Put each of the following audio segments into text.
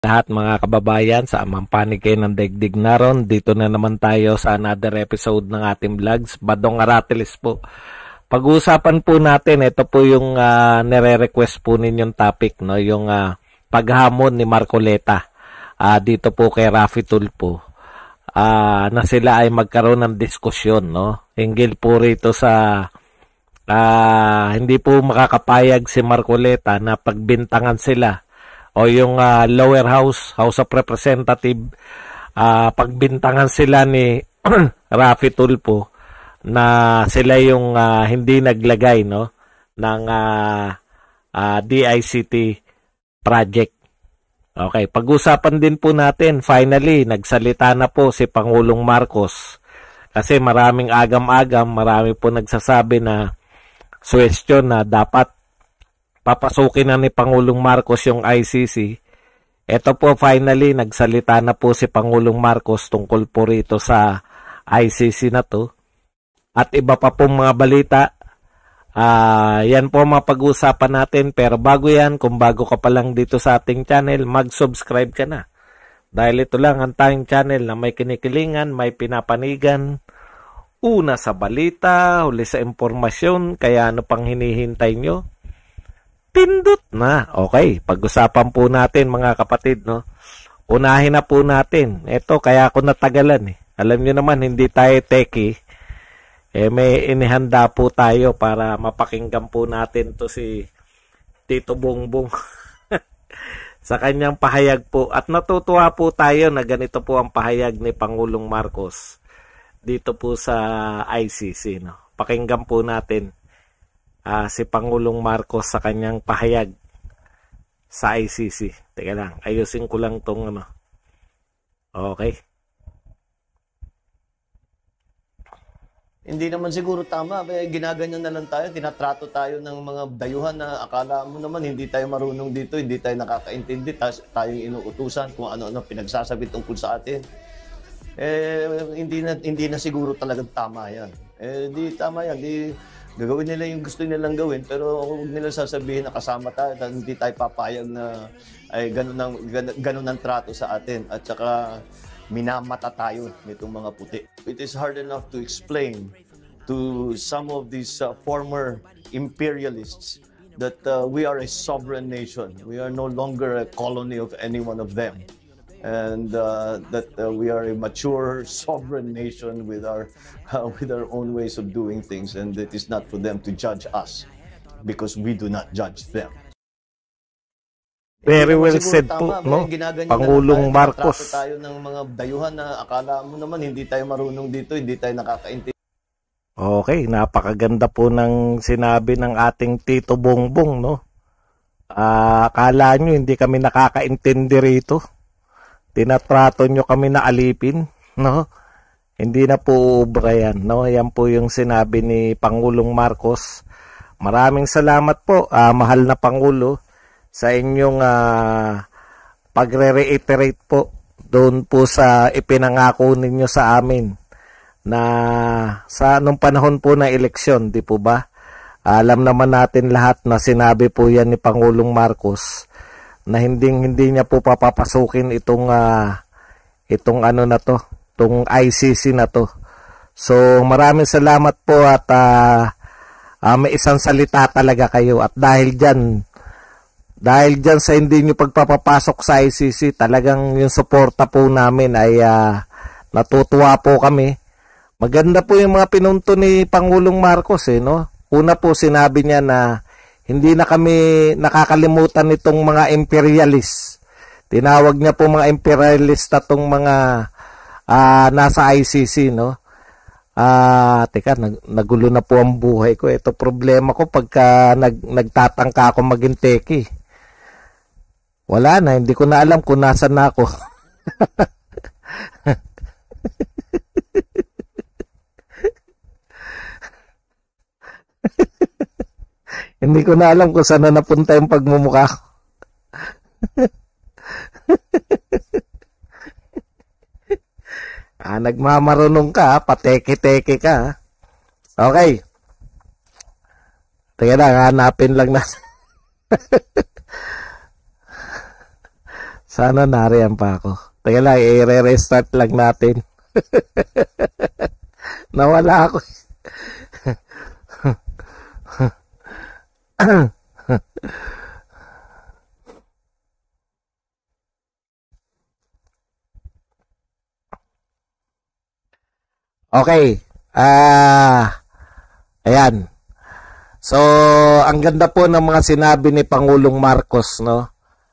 Lahat mga kababayan sa amang panig kayo ng daigdig naron. Dito na naman tayo sa another episode ng ating vlogs. Badong Aratilis po. Pag-uusapan po natin, ito po yung nire-request po ninyong topic, no? Yung paghamon ni Marcoleta dito po kay Raffy Tulfo. Na sila ay magkaroon ng diskusyon, no? Hinggil po rito sa hindi po makakapayag si Marcoleta na pagbintangan sila o yung lower house, House of Representative, pagbintangan sila ni Raffy Tulfo na sila yung hindi naglagay, no, ng DICT project. Okay, pag-usapan din po natin, finally, nagsalita na po si Pangulong Marcos. Kasi maraming agam-agam, marami po nagsasabi na suwestyon na dapat papasukin na ni Pangulong Marcos yung ICC. Ito po finally, nagsalita na po si Pangulong Marcos tungkol po rito sa ICC na to. At iba pa pong mga balita. Yan po mapag-usapan natin. Pero bago yan, kung bago ka pa lang dito sa ating channel, mag-subscribe ka na. Dahil ito lang ang tayong channel na may kinikilingan, may pinapanigan. Una sa balita, huli sa impormasyon, kaya ano pang hinihintay nyo? Pindot na. Okay, pag-usapan po natin mga kapatid, no? Unahin na po natin. Ito, kaya ako natagalan eh. Alam nyo naman, hindi tayo techie. May inihanda po tayo para mapakinggan po natin to si Tito Bongbong. Sa kanyang pahayag po. At natutuwa po tayo na ganito po ang pahayag ni Pangulong Marcos dito po sa ICC, no? Pakinggan po natin si Pangulong Marcos sa kanyang pahayag sa ICC. Teka lang, ayusin ko lang tong ano. Okay. Hindi naman siguro tama. Ginaganyan na lang tayo. Tinatrato tayo ng mga dayuhan na akala mo naman hindi tayo marunong dito, hindi tayo nakakaintindi. Tayong inuutusan kung ano-ano pinagsasabi tungkol sa atin. Hindi na siguro talagang tama yan. Di tama yan. Gagawin nila yung gusto nilang gawin, pero huwag nila sasabihin na kasama tayo at hindi tayo papayag na ay ganun ang trato sa atin. At saka minamata tayo nitong mga puti. It is hard enough to explain to some of these former imperialists that we are a sovereign nation. We are no longer a colony of any one of them. And that we are a mature sovereign nation with our own ways of doing things, and it is not for them to judge us because we do not judge them. Very well said po, no? Pangulong Marcos. Tayo ng mga dayuhan na akala mo naman hindi tayo marunong dito, hindi tayo nakakaintindi. Okay, napakaganda po ng sinabi ng ating Tito Bongbong, no? Akala nyo hindi kami nakakaintindi rito. Tinatrato nyo kami na alipin, no? Hindi na po ubra yan, no? Yan po yung sinabi ni Pangulong Marcos. Maraming salamat po, mahal na Pangulo, sa inyong pagre-reiterate po doon po sa ipinangako ninyo sa amin na sa nung panahon po ng eleksyon, di po ba? Alam naman natin lahat na sinabi po yan ni Pangulong Marcos na hindi niya po papapasukin itong ano na to, itong ICC na to. So maraming salamat po at may isang salita talaga kayo at dahil diyan sa hindi niyo pagpapapasok sa ICC, talagang yung suporta po namin ay natutuwa po kami. Maganda po yung mga pinunto ni Pangulong Marcos no? Una po sinabi niya na hindi na kami nakakalimutan nitong mga imperialist. Tinawag niya po mga imperialist itong mga nasa ICC, no? Teka, nagulo na po ang buhay ko. Ito problema ko pagka nagtatangka ako maging teki. Wala na, hindi ko na alam kung nasan na ako. Hindi ko na alam kung saan na napunta yung pagmumukha ko. Nagmamarunong ka, pateke-teke ka. Okay. Teka lang, hanapin lang na. Sana nariyan pa ako. Teka lang, i-restart lang natin. Nawala ako. Okay. Ayan. So, ang ganda po ng mga sinabi ni Pangulong Marcos, no?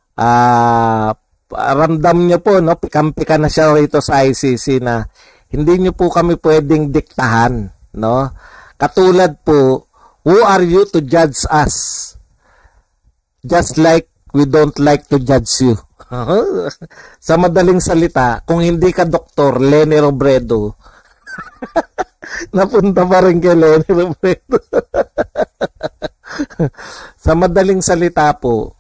Ramdam niyo po, no? Pikampi na siya rito sa ICC na hindi niyo po kami pwedeng diktahan, no? Katulad po, who are you to judge us? Just like we don't like to judge you. Sa madaling salita, kung hindi ka Dr. Leni Robredo, napunta pa rin kay Leni Robredo. Sa madaling salita po,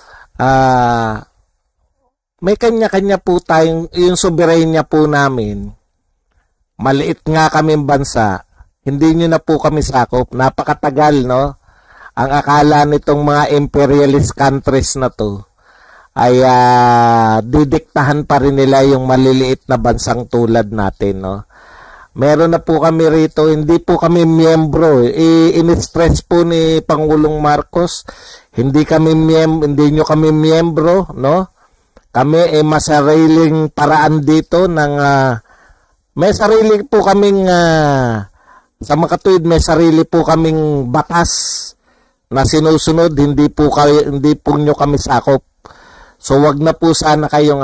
may kanya-kanya po tayong, yung soberanya po namin, maliit nga kaming bansa, hindi nyo na po kami sakop, napakatagal, no? Ang akala nitong mga imperialist countries na to, ay didiktahan pa rin nila yung maliliit na bansang tulad natin, no? Meron na po kami rito, hindi po kami miyembro. In-stress po ni Pangulong Marcos, hindi nyo kami miyembro, no? Kami masariling paraan dito ng may sarili po kaming sa makatuwid, may sarili po kaming batas na sinusunod, hindi po nyo kami sakop. So wag na po sana kayong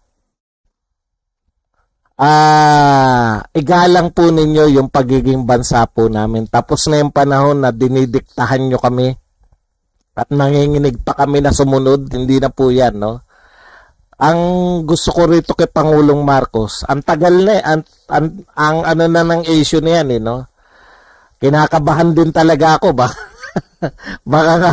igalang po ninyo yung pagiging bansa po namin. Tapos na yung panahon na dinidiktahan nyo kami at nanginginig pa kami na sumunod. Hindi na po yan, no? Ang gusto ko rito kay Pangulong Marcos, ang tagal na ang ano na ng issue na yan, no? Kinakabahan din talaga ako ba? Baka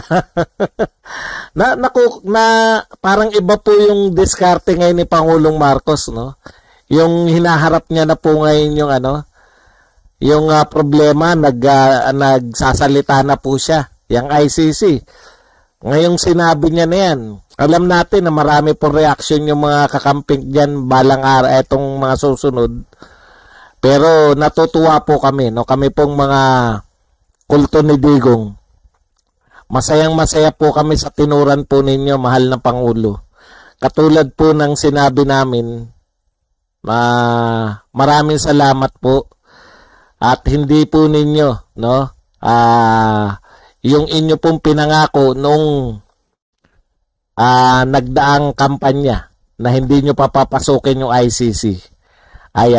na parang iba po yung diskarte ngayon ni Pangulong Marcos, no? Yung hinaharap niya na po ngayon yung yung problema, nagsasalita na po siya, yung ICC. Ngayong sinabi niya na yan, alam natin na marami po reaction yung mga kakamping dyan balang araw, etong mga susunod. Pero natutuwa po kami, no? Kami pong mga kulto ni Digong. Masayang-masaya po kami sa tinuran po ninyo, mahal na Pangulo. Katulad po ng sinabi namin, maraming salamat po. At hindi po ninyo, no? Yung inyo pong pinangako nung nagdaang kampanya na hindi nyo papapasukin yung ICC ay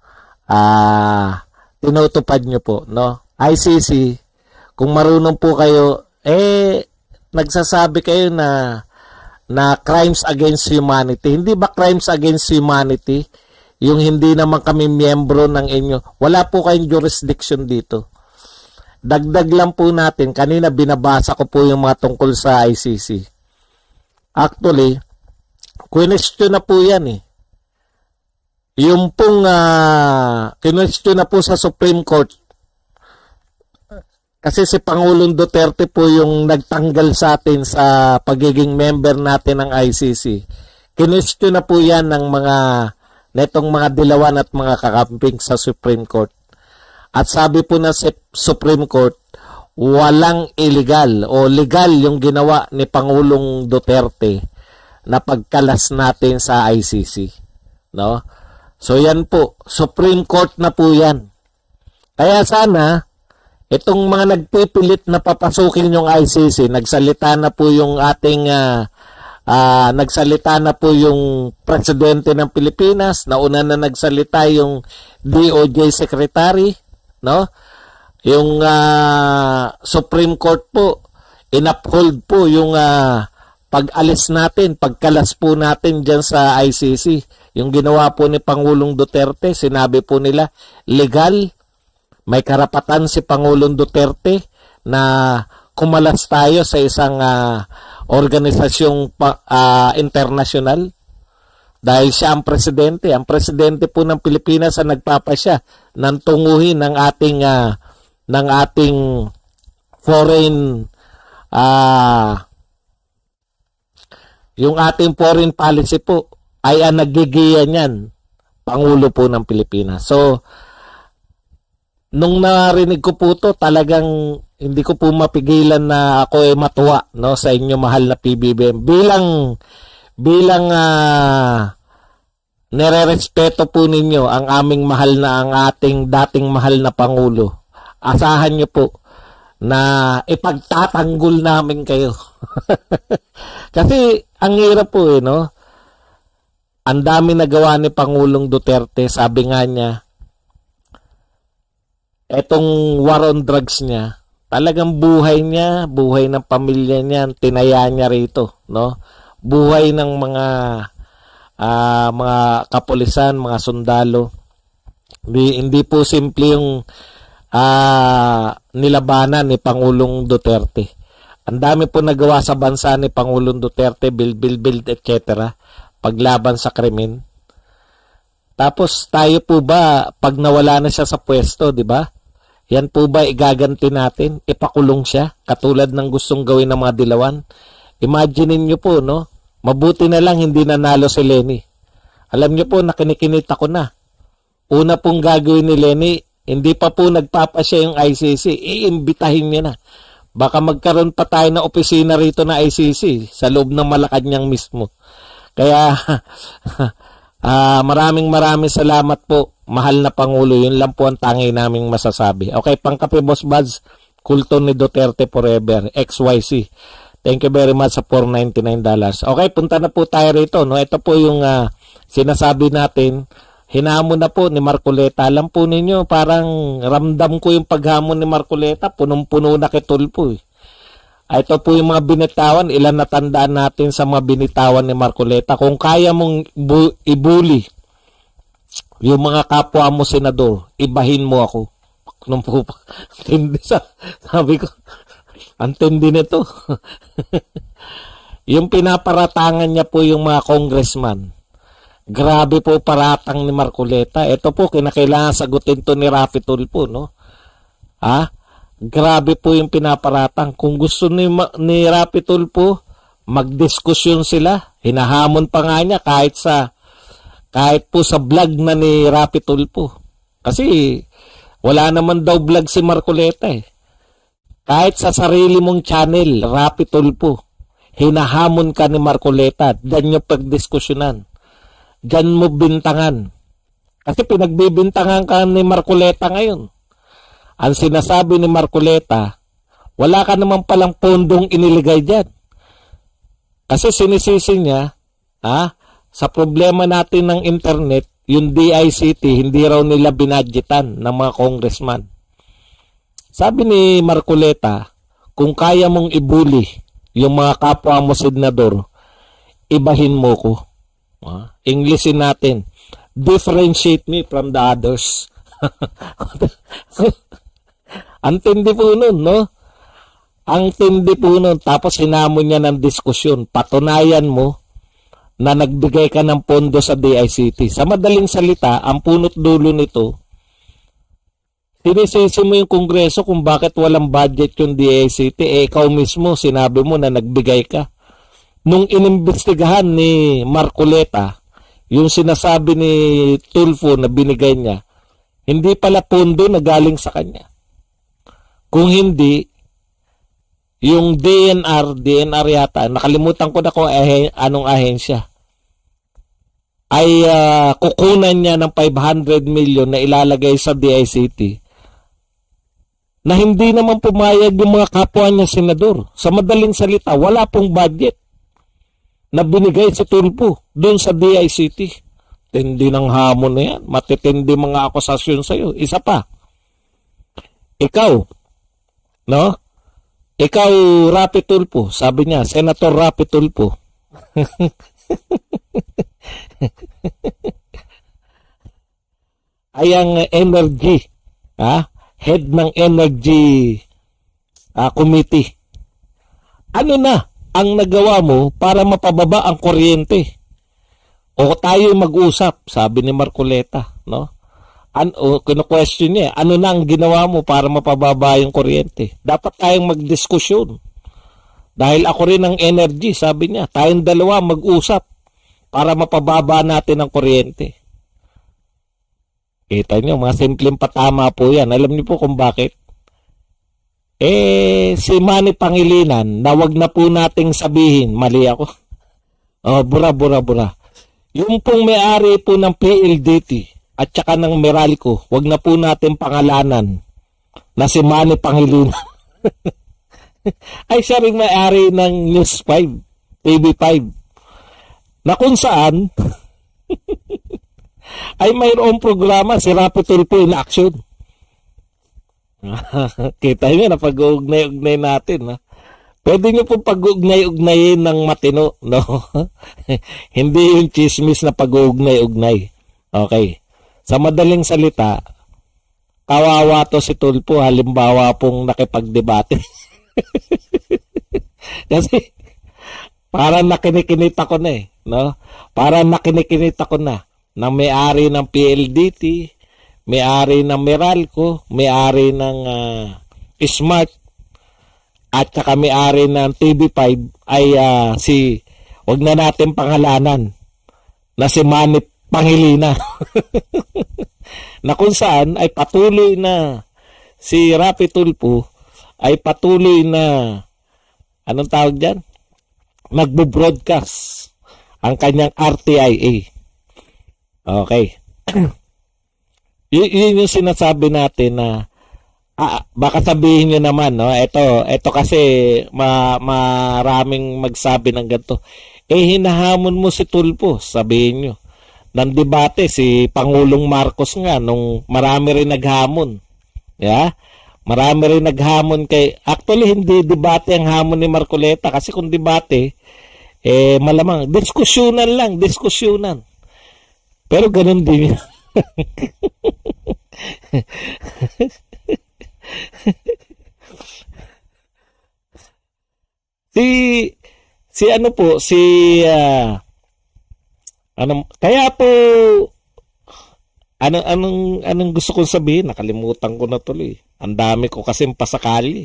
tinutupad nyo po, no? ICC, kung marunong po kayo, nagsasabi kayo na crimes against humanity. Hindi ba crimes against humanity yung hindi naman kami miyembro ng inyo? Wala po kayong jurisdiction dito. Dagdag lang po natin, kanina binabasa ko po yung mga tungkol sa ICC. Actually, question na po yan eh. Yung pong question na po sa Supreme Court. Kasi si Pangulong Duterte po yung nagtanggal sa atin sa pagiging member natin ng ICC. Question na po yan ng netong mga dilawan at mga kakamping sa Supreme Court. At sabi po na sa Supreme Court, walang illegal o legal yung ginawa ni Pangulong Duterte na pagkalas natin sa ICC, no? So yan po, Supreme Court na po yan. Kaya sana itong mga nagpipilit na papasukin yung ICC, nagsalita na po yung ating nagsalita na po yung presidente ng Pilipinas, nauna na nagsalita yung DOJ secretary, no? Yung Supreme Court po inuphold po yung pag-alis natin, pagkalas po natin diyan sa ICC. Yung ginawa po ni Pangulong Duterte, sinabi po nila legal, may karapatan si Pangulong Duterte na kumalas tayo sa isang organisasyong international dahil siya ang presidente. Ang presidente po ng Pilipinas ang nagpapasya ng tunguhin ng ating foreign yung ating foreign policy po ay ang nagigiya niyan, Pangulo po ng Pilipinas. So, nung narinig ko po to, talagang hindi ko po mapigilan na ako ay matuwa, no, sa inyo mahal na PBBM. Bilang nire-respeto po ninyo ang aming mahal na, ang ating dating mahal na Pangulo. Asahan niyo po na ipagtatanggol namin kayo. Kasi ang hirap po no. Ang dami nagawa ni Pangulong Duterte, sabi nga niya, etong war on drugs niya, talagang buhay niya, buhay ng pamilya niya, tinaya niya rito, no? Buhay ng mga kapulisan, mga sundalo. Hindi po simple yung nilabanan ni Pangulong Duterte. Ang dami po nagawa sa bansa ni Pangulong Duterte, build, etc. Paglaban sa krimen. Tapos tayo po ba, pag nawala na siya sa pwesto, di ba? Yan po ba igaganti natin? Ipakulong siya, katulad ng gustong gawin ng mga dilawan? Imagine niyo po, no? Mabuti na lang hindi nanalo si Lenny. Alam niyo po, nakinikinita ko na. Una pong gagawin ni Lenny, hindi pa po nagpapasya yung ICC, iimbitahin niya na. Baka magkaroon pa tayo na opisina rito na ICC sa loob ng Malacanang mismo. Kaya maraming salamat po, mahal na Pangulo. Yun lang po ang tangi naming masasabi. Okay, pangkape Boss Buds, kulto ni Duterte forever, XYZ. Thank you very much sa $499. Okay, punta na po tayo rito. No? Ito po yung sinasabi natin. Hinamon na po ni Marcoleta. Alam po ninyo, parang ramdam ko yung paghamon ni Marcoleta. Punong-puno na kay Tulfo. Ito po yung mga binitawan. Ilan natandaan natin sa mga binitawan ni Marcoleta. Kung kaya mong ibuli yung mga kapwa mo senador, ibahin mo ako. Nung po, sabi ko, antindi nito. Yung pinaparatangan niya po yung mga congressman. Grabe po paratang ni Marcoleta. Ito po, kinakailangan sagutin to ni Raffy Tulfo, no? Grabe po yung pinaparatang. Kung gusto ni Raffy Tulfo, magdiskusyon sila. Hinahamon pa nga niya kahit po sa vlog na ni Raffy Tulfo. Kasi wala naman daw vlog si Marcoleta eh. Kahit sa sarili mong channel, Raffy Tulfo, hinahamon ka ni Marcoleta. Diyan yung pagdiskusyonan. Diyan mo bintangan. Kasi pinagbibintangan ka ni Marcoleta ngayon. Ang sinasabi ni Marcoleta, wala ka naman palang pondong iniligay dyan. Kasi sinisisi niya, sa problema natin ng internet, yung DICT, hindi raw nila binadgetan ng mga congressman. Sabi ni Marcoleta, kung kaya mong ibuli yung mga kapwa mo senador, ibahin mo ko. Englishin natin, differentiate me from the others. Ang tindi po nun, no? Ang tindi po nun. Tapos hinamon niya ng diskusyon. Patunayan mo na nagbigay ka ng pondo sa DICT. Sa madaling salita, ang punot dulo nito, sinisisi mo yung Kongreso kung bakit walang budget yung DICT. Ikaw mismo, sinabi mo na nagbigay ka. Nung inimbestigahan ni Marcoleta, yung sinasabi ni Tulfo na binigay niya, hindi pala pondo na galing sa kanya. Kung hindi, yung DNR yata, nakalimutan ko na kung anong ahensya, ay kukunan niya ng 500 million na ilalagay sa DICT na hindi naman pumayag yung mga kapwa niya senador. Sa madaling salita, wala pong budget na binigay si Tulfo doon sa DICT. Tindi ng hamon na yan. Matitindi mga akusasyon sa'yo. Isa pa. Ikaw, no? Ikaw, Raffy Tulfo. Sabi niya, Senator Raffy Tulfo. Ay ang energy. Head ng energy committee. Ano na ang nagawa mo para mapababa ang kuryente? O tayo mag-usap, sabi ni Marcoleta, no? Kino-question niya, ano na ang ginawa mo para mapababa yung kuryente? Dapat tayong magdiskusyon. Dahil ako rin ang energy, sabi niya. Tayong dalawa mag-usap para mapababa natin ang kuryente. Kita niyo, mga simpleng patama po yan. Alam niyo po kung bakit? Si Manny Pangilinan, na wag na po nating sabihin, mali ako. Bura. Yung pong may-ari po ng PLDT at saka ng Meralco, wag na po natin pangalanan na si Manny Pangilinan. Ay siya rin may-ari ng News 5, TV5, na kung saan ay mayroong programa si Rapi Tulfo in action. Kita nyo na pag-uugnay-ugnay natin. Ha? Pwede nyo pong pag-uugnay-ugnayin ng matino. No? Hindi yung chismis na pag-uugnay-ugnay. Okay. Sa madaling salita, kawawa to si Tulfo, halimbawa pong nakipagdebate. Kasi parang nakinikinit ako na no? Parang nakinikinit ako na may-ari ng PLDT, may-ari ng Meralco, may-ari ng Smart, at saka may-ari ng TV5 ay wag na natin pangalanan na si Manny Pangilinan. Na kung saan ay patuloy na si Rapi Tulfo ay patuloy na anong tawag dyan? Magbo-broadcast ang kanyang RTIA. Okay. Yun yung sinasabi natin na baka sabihin nyo naman, no? Ito kasi maraming magsabi ng ganito. Hinahamon mo si Tulfo, sabihin nyo. Nang debate, si Pangulong Marcos nga, nung marami rin naghamon. Yeah? Marami rin naghamon actually, hindi debate ang hamon ni Marcoleta. Kasi kung debate, malamang, diskusyonan. Pero ganun din. Kaya po anong gusto kong sabihin, nakalimutan ko na tuloy. Ang dami ko kasing pasakali.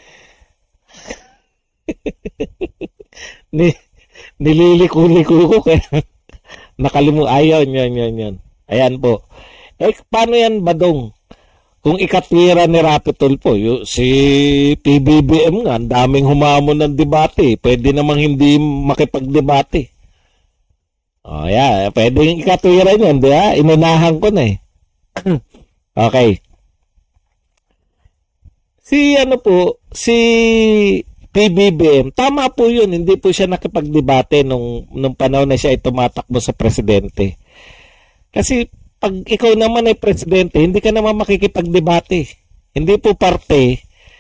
Nililiko-liko ko kaya nakalimutan. Yan. Ayan po. Paano yan, Badong? Kung ikatwira ni Rapi Tulfo, si PBBM nga, ang daming humamon ng debate. Pwede namang hindi makipagdebate. Pwede ikatwira yun, di ba? Inunahan ko na Okay. Si PBBM, tama po yun, hindi po siya nakipagdebate nung panahon na siya ay tumatakbo sa presidente. Kasi pag ikaw naman ay presidente, hindi ka naman makikipagdebate. Hindi po parte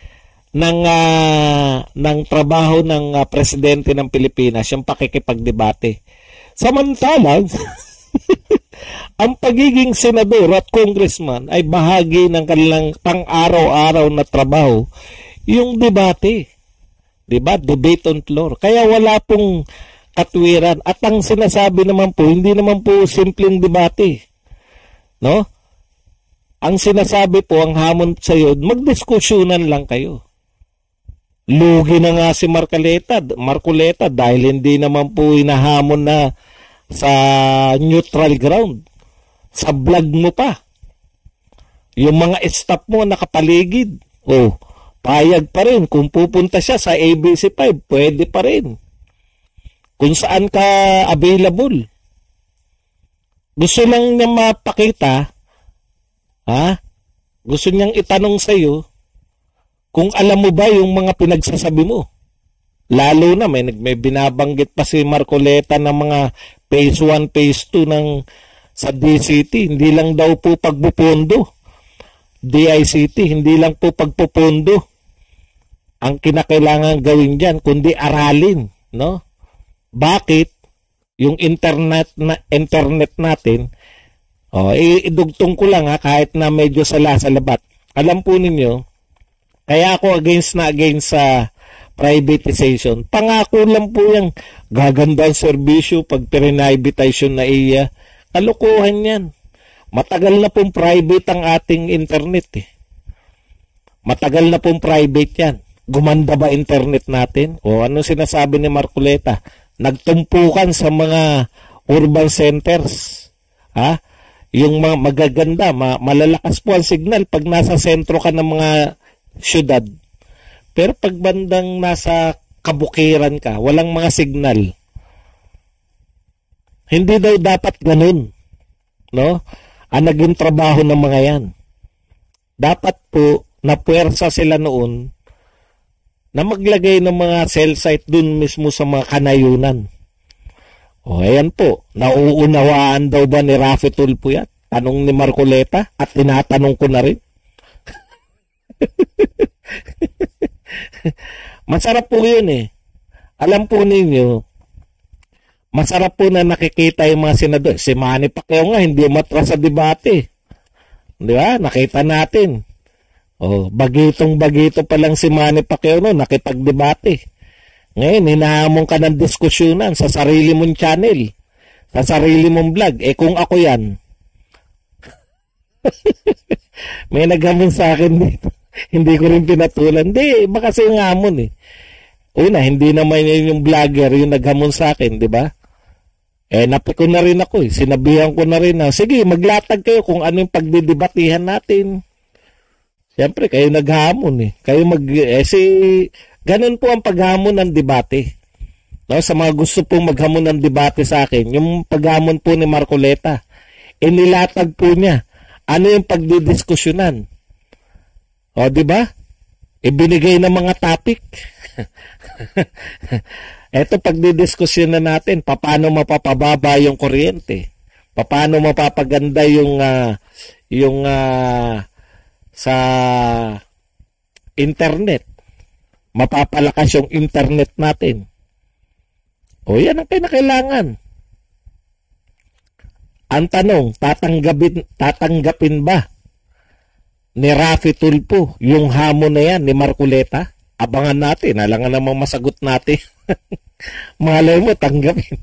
ng trabaho ng presidente ng Pilipinas yung pakikipagdebate. Samantalang, ang pagiging senador at congressman ay bahagi ng kanilang pang-araw-araw na trabaho, yung debate. Diba? Debate on floor. Kaya wala pong katwiran. At ang sinasabi naman po, hindi naman po simpleng debate. No? Ang sinasabi po, ang hamon sa iyo, magdiskusyonan lang kayo. Lugi na nga si Marcoleta dahil hindi naman po inahamon na sa neutral ground. Sa vlog mo pa. Yung mga staff mo nakapaligid. Payag pa rin. Kung pupunta siya sa ABC5, pwede pa rin. Kung saan ka available. Gusto lang niya mapakita, gusto niyang itanong sa iyo kung alam mo ba yung mga pinagsasabi mo. Lalo na may binabanggit pa si Marcoleta ng mga phase 1, phase 2 sa DCT. Hindi lang daw po pagpupondo. DICT, hindi lang po pagpupondo ang kinakailangan gawin dyan, kundi aralin. No? Bakit? Yung internet natin, idugtong ko lang kahit na medyo sala-salabat. Alam po ninyo, kaya ako against sa privatization. Pangako lang po yung gaganda ang serbisyo pag privatization na iya. Kalokohan yan. Matagal na pong private ang ating internet. Matagal na pong private yan. Gumanda ba internet natin? O ano sinasabi ni Marcoleta? Nagtumpukan sa mga urban centers. Ha? Yung mga magaganda, malalakas po ang signal pag nasa sentro ka ng mga syudad. Pero pag bandang nasa kabukiran ka, walang mga signal. Hindi daw dapat ganun. No? Ang naging trabaho ng mga yan. Dapat po, napuwersa sila noon na maglagay ng mga cell site dun mismo sa mga kanayunan. O, ayan po. Nauunawaan daw ba ni Rafi Tulfo yan? Tanong ni Marcoleta at tinatanong ko na rin. Masarap po yun eh. Alam po ninyo, masarap po na nakikita yung mga senador. Si Manny Pacquiao nga, hindi umatras sa debate. Di ba? Nakita natin. O, bagitong-bagito pa lang si Manny Pacquiao no, nakipagdebate. Ngayon, hinahamon ka ng diskusyonan sa sarili mong channel, sa sarili mong vlog. Eh kung ako yan, may naghamon sa akin dito. Hindi ko rin pinatulan. Hindi, iba kasi yung hamon eh. Una, hindi naman yung vlogger yung naghamon sa akin, di ba? Eh, napiko na rin ako eh. Sinabihan ko na rin na, sige, maglatag kayo kung ano yung pagdidebatihan natin. Siyempre, kayo naghamon eh. Kayo ganun po ang paghamon ng debate. No? Sa mga gusto pong maghamon ng debate sa akin, yung paghamon po ni Marcoleta, inilatag po niya, ano yung pagdidiskusyonan. O, di ba? Ibinigay ng mga topic. Eto, pagdidiskusyon na natin, paano mapapababa yung kuryente? Paano mapapaganda yung sa internet? Mapapalakas yung internet natin. O, yan ang kinakailangan. Ang tanong, tatanggapin ba ni Rafi Tulfo yung hamon na yan ni Marcoleta? Abangan natin. Alangan namang masagot natin. Malay mo, tanggapin.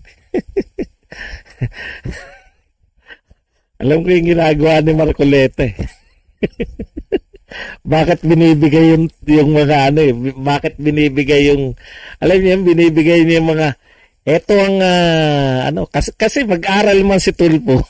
Alam ko yung ginagawa ni Marcoleta eh. Bakit binibigay yung mga ano eh? Bakit binibigay yung, alam niyo, binibigay niya yung mga, eto ang, kasi mag-aral man si Tulfo.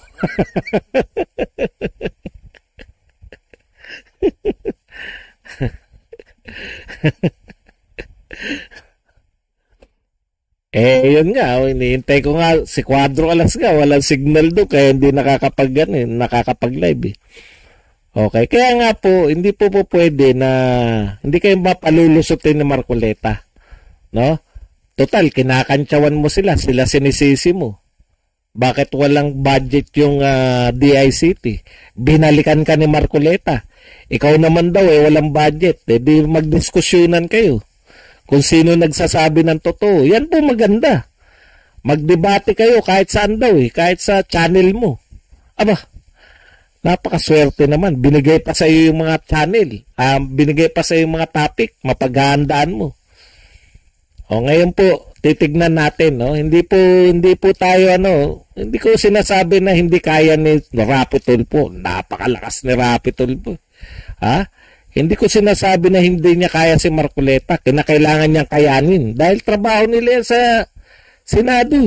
Yun nga, iniintay ko nga, si Cuadro Alas nga, walang signal doon, kaya hindi nakakapag-live eh. Okay, kaya nga po, hindi po pwede na, hindi kayo mapalulusutin ni Marcoleta. No? Total, kinakantsawan mo sila sinisisi mo. Bakit walang budget yung DICT? Binalikan ka ni Marcoleta. Ikaw naman daw walang budget. Di magdiskusyonan kayo. Kung sino nagsasabi ng totoo. Yan po maganda. Magdebate kayo kahit saan daw kahit sa channel mo. Aba, napakaswerte naman. Binigay pa sa iyo yung mga channel. Binigay pa sa iyo yung mga topic. Mapaghahandaan mo. O ngayon po, titignan natin, no? Hindi po tayo hindi ko sinasabi na hindi kaya ni Rafi Tulfo. Napakalakas ni Rafi Tulfo. Ha? Hindi ko sinasabi na hindi niya kaya si Marcoleta. Kinakailangan niyang kayanin dahil trabaho nila sa Senado.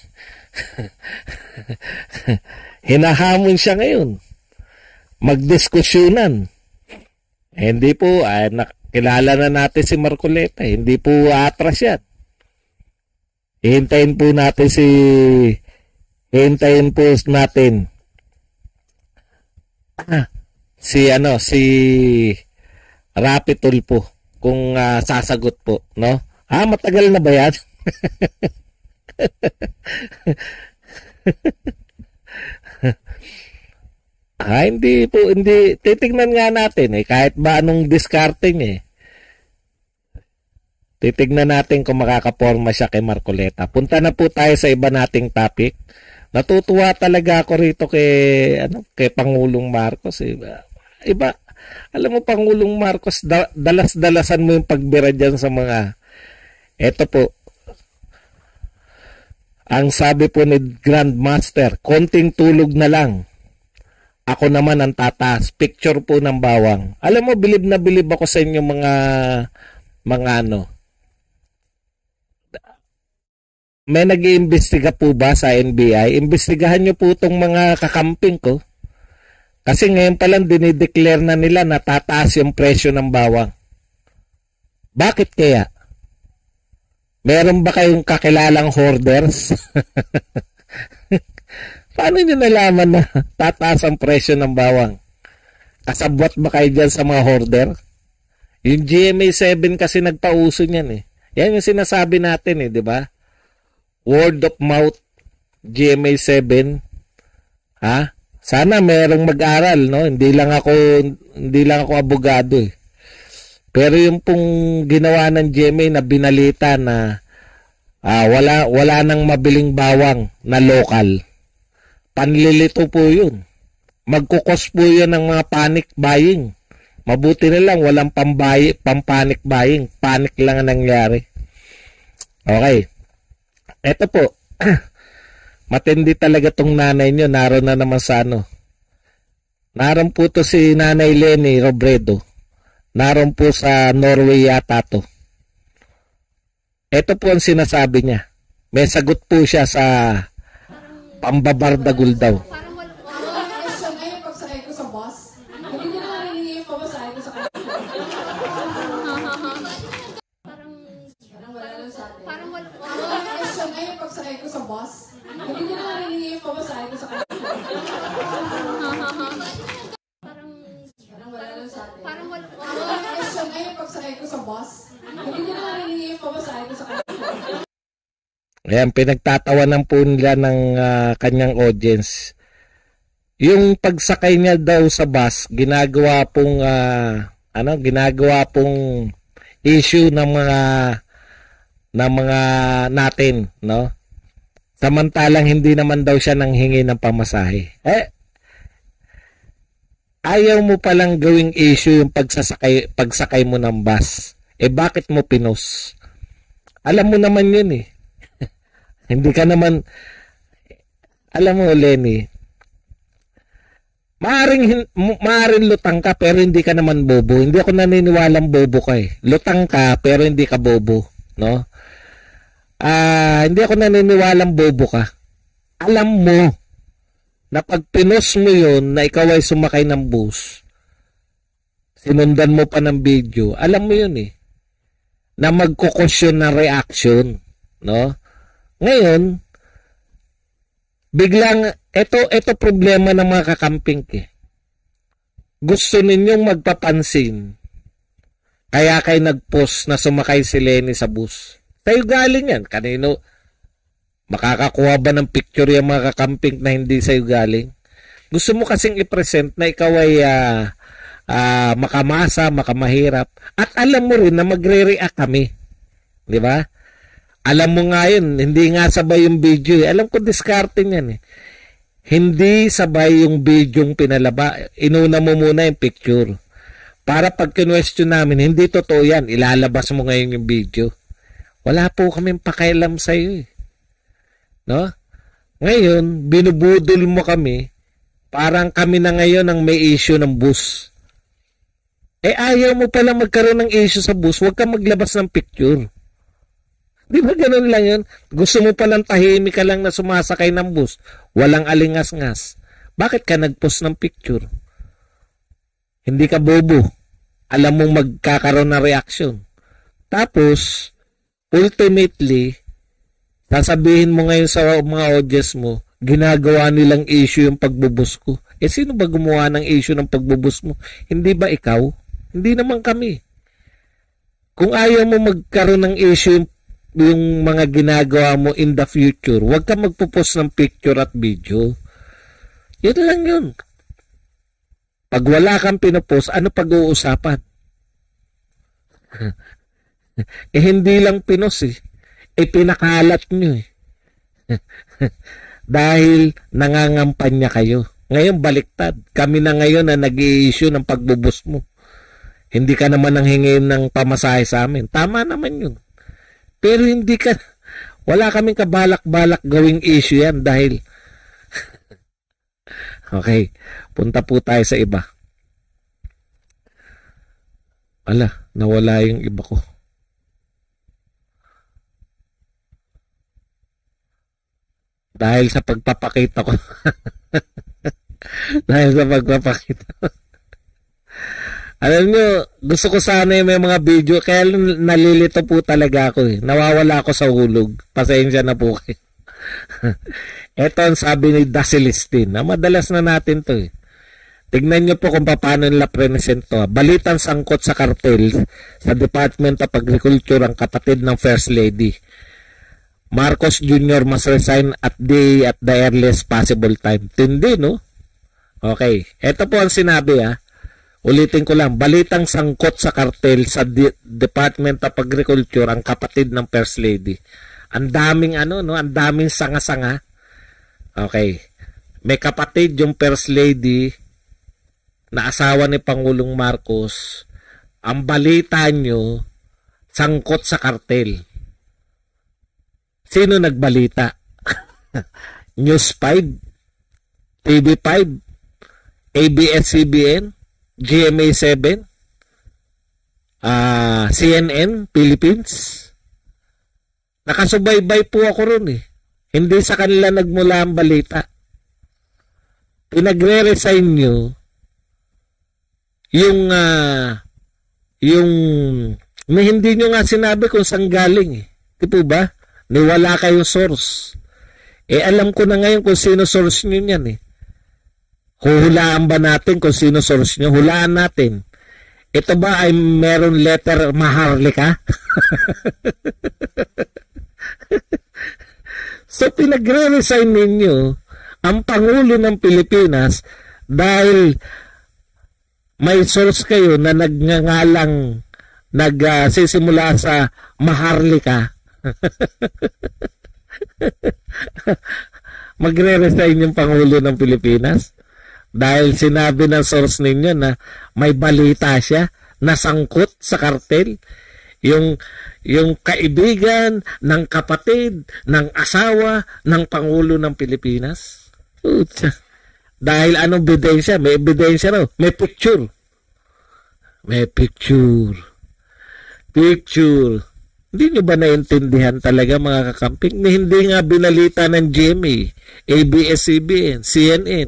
Hinahamon siya ngayon. Magdiskusyonan. Hindi po, kilala na natin si Marcoleta. Hindi po atras yan. Hintayin po natin si Rafi Tulfo kung sasagot po, no? Matagal na ba yan? Hindi po, hindi. Titignan nga natin kahit ba anong diskarte niya Titignan natin kung makakaporma siya kay Marcoleta. Punta na po tayo sa iba nating topic. Natutuwa talaga ako rito kay Pangulong Marcos. Iba. Alam mo, Pangulong Marcos, dalas-dalasan mo yung pagbira dyan sa mga, eto po, ang sabi po ni Grandmaster, konting tulog na lang. Ako naman ang tataas. Picture po ng bawang. Alam mo, bilib na bilib ako sa inyo mga ano, may nag-iimbestiga po ba sa NBI? Imbestigahan nyo po itong mga kakamping ko. Kasi ngayon pa lang dinideclare na nila na tataas yung presyo ng bawang. Bakit kaya? Meron ba kayong kakilalang hoarders? Paano nyo nalaman na tataas ang presyo ng bawang? Kasabwat ba kayo dyan sa mga hoarder? Yung GMA7 kasi nagpauso niyan eh. Yan yung sinasabi natin eh, di ba? Word of mouth, GMA7. Ha? Sana merong mag-aral, no? Hindi lang ako abogado eh. Pero yung pong ginawa ng GMA na binalita na wala nang mabiling bawang na local. Panlilito po yun. Magkukos po yun ng mga panic buying. Mabuti na lang walang pang-panic buying. Panic lang ang nangyari. Okay. Eto po. Matindi talaga tong nanay nyo. Naroon na naman sa ano. Naroon po to si Nanay Leni Robredo. Naroon po sa Norway yata to. Ito po ang sinasabi niya. May sagot po siya sa pambabardagul daw. Parang wala question ngayon pagsakay ko sa bus. Hindi ko na narinig yung pamasahe ko sa kanya. Parang wala lang sa atin. Parang wala question ngayon pagsakay ko sa bus. Hindi ko na narinig yung pamasahe ko sa kanya. Parang wala lang sa atin. Parang wala question ngayon pagsakay ko sa bus. Hindi ko na narinig yung pamasahe ko sa kanya. Ayan, pinagtatawanan po nila ng kanyang audience. Yung pagsakay niya daw sa bus, ginagawa pong issue ng mga natin, no? Samantalang hindi naman daw siya nanghingi ng pamasahe. Ayaw mo palang gawing issue yung pagsakay mo ng bus. Bakit mo pinost? Alam mo naman yun eh. Hindi ka naman, alam mo Lenny, maaring lutang ka pero hindi ka naman bobo. Hindi ako naniniwalang bobo ka eh. Lutang ka pero hindi ka bobo, no? Hindi ako naniniwalang bobo ka. Alam mo na pag pinost mo yun na ikaw ay sumakay ng bus, sinundan mo pa ng video, alam mo yun eh, na magkukosyon na reaction, no? Ngayon, biglang, ito problema ng mga kakamping eh. Gusto ninyong magpapansin, kaya kayo nag-post na sumakay si Lenny sa bus. Tayo galing yan. Kanino, makakakuha ba ng picture yung mga kakamping na hindi sa'yo galing? Gusto mo kasing i-present na ikaw ay makamasa, makamahirap. At alam mo rin na magre-react kami. Di ba? Alam mo nga yun, hindi nga sabay yung video eh. Alam ko diskarte niyan eh. Hindi sabay yung video yung pinalaba. Inuna mo muna yung picture. Para pag kinwestiyon namin, hindi totoo yan. Ilalabas mo ngayon yung video. Wala po kaming pakialam sa'yo eh. No? Ngayon, binubudol mo kami. Parang kami na ngayon ang may issue ng bus. Ayaw mo pala magkaroon ng issue sa bus, huwag ka maglabas ng picture. Di ba ganun lang yun? Gusto mo palang tahimik ka lang na sumasakay ng bus. Walang alingas-ngas. Bakit ka nag-post ng picture? Hindi ka bobo. Alam mong magkakaroon ng reaction. Tapos, ultimately, sasabihin mo ngayon sa mga audience mo, ginagawa nilang issue yung pagbubus ko. Sino ba gumawa ng issue ng pagbubus mo? Hindi ba ikaw? Hindi naman kami. Kung ayaw mo magkaroon ng issue yung mga ginagawa mo in the future, huwag ka magpo-post ng picture at video. Yun lang yun. Pag wala kang pinopost, ano pag-uusapan? Hindi lang pinos eh. Pinakalat nyo eh. Dahil nangangampanya kayo. Ngayon baliktad. Kami na ngayon na nag-i-issue ng pagbubus mo. Hindi ka naman nanghingin ng pamasahe sa amin. Tama naman yun. Pero hindi ka, wala kaming kabalak-balak gawing issue yan dahil, okay, punta po tayo sa iba. Nawala yung iba ko. Dahil sa pagpapakita ko. Dahil sa pagpapakita ko. Alam nyo, gusto ko sana yung may mga video, kaya nalilito po talaga ako eh. Nawawala ako sa hulog. Pasensya na po kayo. Ito ang sabi ni Da Celestine, na madalas na natin to eh. Tignan nyo po kung paano nila present to. Balitang sangkot sa kartel sa Department of Agriculture ang kapatid ng First Lady. Marcos Jr. must resign at the earliest possible time. Tindi, no? Okay. Ito po ang sinabi, ha. Ulitin ko lang. Balitang sangkot sa kartel sa Department of Agriculture ang kapatid ng First Lady. Ang daming no? Ang daming sanga-sanga. Okay. May kapatid yung First Lady na asawa ni Pangulong Marcos. Ang balita nyo, sangkot sa kartel. Sino nagbalita? News 5? TV5? ABS-CBN? GMA7? CNN? Philippines? Nakasubaybay po ako ron eh. Hindi sa kanila nagmula ang balita. Pinagre-resign nyo yung may hindi nyo nga sinabi kung saan galing eh. Di po ba? Wala kayong source. Alam ko na ngayon kung sino source nyo yan eh. Huhulaan ba natin kung sino source nyo? Hulaan natin. Ito ba ay meron letter Maharlika? So pinagre-resign ninyo ang Pangulo ng Pilipinas dahil may source kayo na nagngangalang nagsisimula sa Maharlika. Magre-resign yung Pangulo ng Pilipinas dahil sinabi ng source ninyo na may balita siya na sangkot sa kartel. Yung kaibigan ng kapatid ng asawa ng Pangulo ng Pilipinas. Dahil anong ebidensya? May ebidensya raw. May picture. May picture. Picture. Hindi nyo ba naintindihan talaga mga kakamping? Hindi nga binalita ng GMA, ABS-CBN, CNN.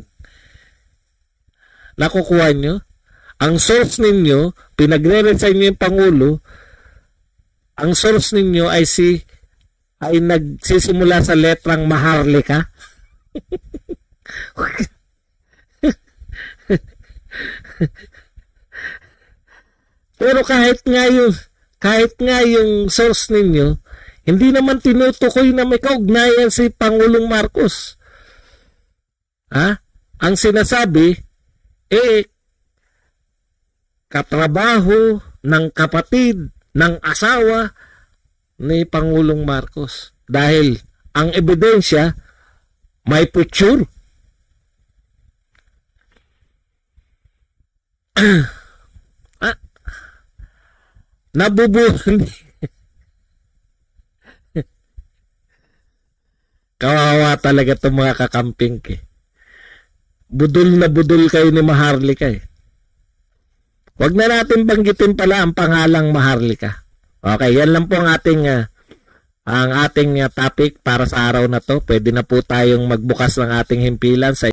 Nakukuha nyo? Ang source ninyo, pinagre-resign nyo yung Pangulo, ang source ninyo ay nagsisimula sa letrang Maharlika. Pero kahit nga yung source ninyo, hindi naman tinutukoy na may kaugnayan si Pangulong Marcos. Ang sinasabi, katrabaho ng kapatid ng asawa ni Pangulong Marcos. Dahil ang ebidensya, may picture. Nabubuhan. Kawawa talaga itong mga kakamping eh. Budol na budol kayo ni Maharlika eh. Huwag na natin banggitin pala ang pangalang Maharlika. Okay, yan lang po ang ating topic para sa araw na to. Pwede na po tayong magbukas ng ating himpilan sa